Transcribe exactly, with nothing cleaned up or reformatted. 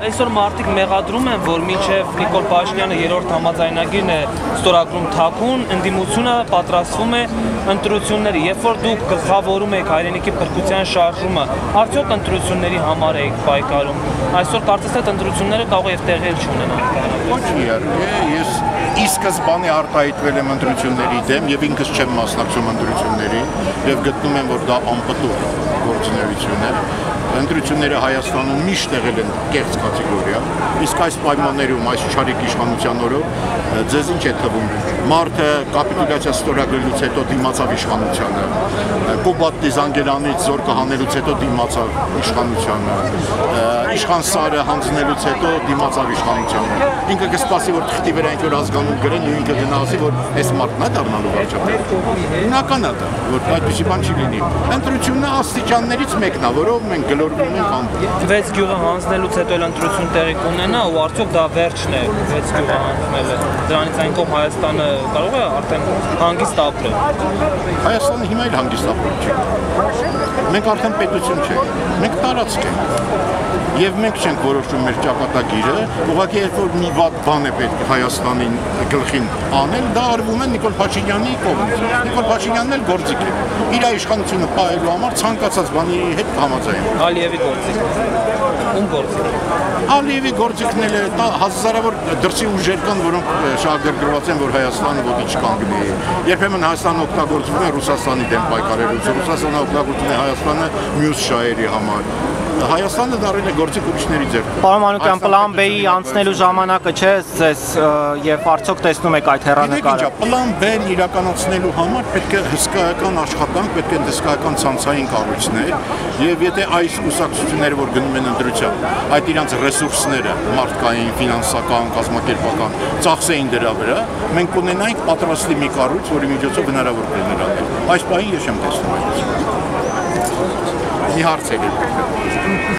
Այսօր մարդիկ մեղադրում են, որ մինչև Նիկոլ Փաշինյանը երրորդ համաձայնագիրն է ստորագրում թաքուն, ընդդիմությունը պատրաստվում է ընտրությունների, երբ որ դուք գլխավորում եք հայրենիքի փրկության շարժումը, արդյոք ընտրությունների համար եք պայքարում։ Այսօր կարծես թե ընտրությունները կարող է եւ տեղի չունենան։ Ոչ իհարկե, ես ի սկզբանե արտահայտվել եմ ընտրությունների դեմ եւ ինքս չեմ մասնակցում ընտրությունների եւ գտնում եմ, որ դա անպտուղ գործունեություն է։ Ընտրությունները Հայաստանում միշտ եղել են կեղծ կատեգորիա, իսկ այս պայմաններում, այս չարիք իշխանության օրոք ձեզ ինչ է թվում, մարդը կապիտուլյացիա ստորագրելուց հետո դիմացավ իշխանությանը, Կոբատի Զանգելանից զորքը հանելուց հետո դիմացավ իշխանությանը, իշխան Սարը հանձնելուց հետո դիմացավ իշխանությանը, ինքը կսպասի, որ թղթի վրա ինչ-որ ազգանուն գրեն ու ինքը գնահատի, որ այս մարդն է դառնալու վարչապետ։ Բնական է դա, որ այդպիսի բան չի լինի։ Ընտրությունը աստիճաններից մեկն է, որով մենք գլորվում ենք անդուր։ Վեց գյուղը հանձնելուց հետո էլ ընտրություն տեղի կունենա ու արդյոք դա վերջն է վեց գյուղը հանձնելը։ Դրանից այն կողմ Հայաստանը կարող է արդեն հանգիստ ապրել։ Հայաստանը հիմա էլ հանգիստ ապրել չի։ Մենք արդեն պետություն չենք, մենք տարածք ենք։ Եվ մենք չենք որոշում մեր ճակատագիրը, ուղղակի երբ որ մի վատ բան է պետք Հայաստանին գլխին անել, դա արվում է Նիկոլ Փաշինյանի կողմից։ Նիկոլ Փաշինյանն էլ գործիք է։ Իր իշխանությունը պահելու համար ցանկացած բանի հետ համաձայն։ Ալիևի գործիք։ Ում գործիք։ Ալիևի գործիքն էլ է հազարավոր դրսի ուժեր կան, որոնք շահագրգռված են, որ Հայաստանը ոտի չկանգնի։ Երբեմն Հայաստանը օգտագործվում է Ռուսաստանի դեմ պայքարելուց, Ռուսաստանը օգտագործում է Հայաստանը մյուս շահերի համար։ Հայաստանը դառել է գործիք ուրիշների ձեռքում։ Պարոն Մանուկյան, պլան B-ի անցնելու ժամանակը չէ ձեզ եւ արդյոք տեսնում եք այդ հեռանկարը։ Պլան B-ն իրականացնելու համար պետք է հսկայական աշխատանք, պետք է հսկայական ցանցային կառույցներ եւ եթե այս կուսակցությունները, որ գնում են ընտրության, այդ իրանց ռեսուրսները, մարդկային, ֆինանսական, կազմակերպական, ծախսեին դրա վրա, մենք կունենայինք պատրաստի մի կառույց, որի միջոցով հնարավոր կլիներ անել։ Այս պահին ես չեմ տեսնում այդ։ Մի հարց է։